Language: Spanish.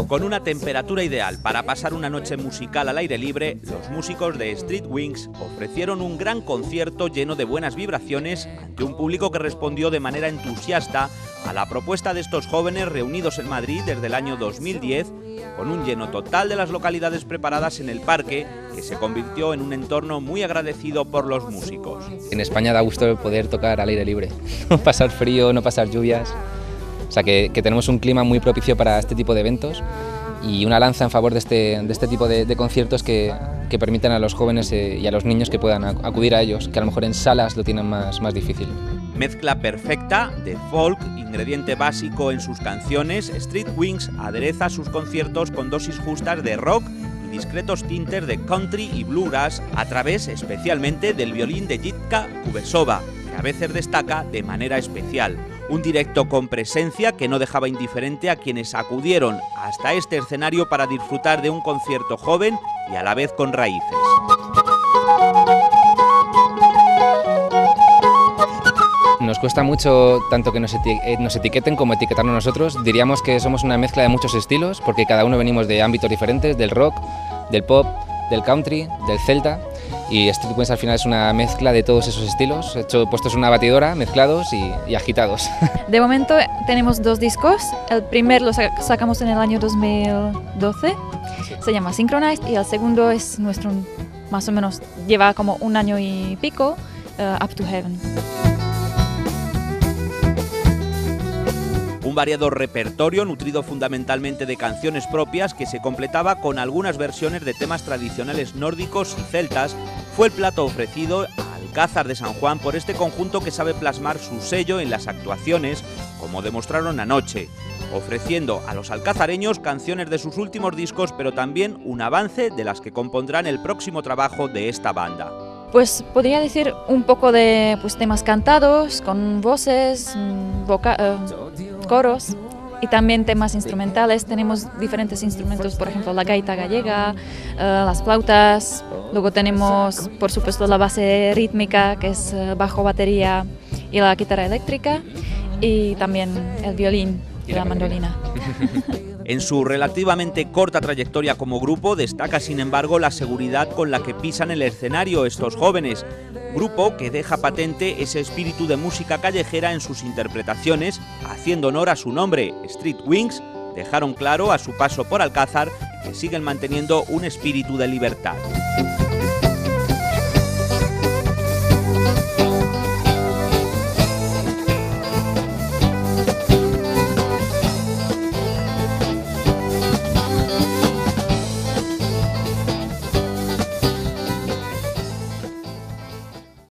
Con una temperatura ideal para pasar una noche musical al aire libre, los músicos de Street Wings ofrecieron un gran concierto lleno de buenas vibraciones ante un público que respondió de manera entusiasta a la propuesta de estos jóvenes reunidos en Madrid desde el año 2010, con un lleno total de las localidades preparadas en el parque, que se convirtió en un entorno muy agradecido por los músicos. En España da gusto poder tocar al aire libre, no pasar frío, no pasar lluvias. O sea que tenemos un clima muy propicio para este tipo de eventos y una lanza en favor de este tipo de conciertos que permiten a los jóvenes y a los niños que puedan acudir a ellos, que a lo mejor en salas lo tienen más difícil. Mezcla perfecta de folk, ingrediente básico en sus canciones, Street Wings adereza sus conciertos con dosis justas de rock y discretos tintes de country y bluegrass a través especialmente del violín de Jitka Kubesova, que a veces destaca de manera especial. Un directo con presencia que no dejaba indiferente a quienes acudieron hasta este escenario para disfrutar de un concierto joven y a la vez con raíces. Nos cuesta mucho tanto que nos etiqueten como etiquetarnos nosotros. Diríamos que somos una mezcla de muchos estilos, porque cada uno venimos de ámbitos diferentes, del rock, del pop, del country, del celta. Y Street Wings al final es una mezcla de todos esos estilos, puestos en una batidora, mezclados y agitados. De momento tenemos 2 discos. El primer lo sacamos en el año 2012, se llama Synchronized, y el segundo es nuestro, más o menos, lleva como 1 año y pico, Up to Heaven. Un variado repertorio nutrido fundamentalmente de canciones propias que se completaba con algunas versiones de temas tradicionales nórdicos y celtas fue el plato ofrecido a Alcázar de San Juan por este conjunto que sabe plasmar su sello en las actuaciones, como demostraron anoche, ofreciendo a los alcazareños canciones de sus últimos discos, pero también un avance de las que compondrán el próximo trabajo de esta banda. Pues podría decir un poco de temas cantados, con voces, coros y también temas instrumentales. Tenemos diferentes instrumentos, por ejemplo la gaita gallega, las flautas, luego tenemos por supuesto la base rítmica que es bajo, batería y la guitarra eléctrica, y también el violín y la mandolina. En su relativamente corta trayectoria como grupo destaca sin embargo la seguridad con la que pisan el escenario estos jóvenes, grupo que deja patente ese espíritu de música callejera en sus interpretaciones, haciendo honor a su nombre. Street Wings dejaron claro a su paso por Alcázar que siguen manteniendo un espíritu de libertad.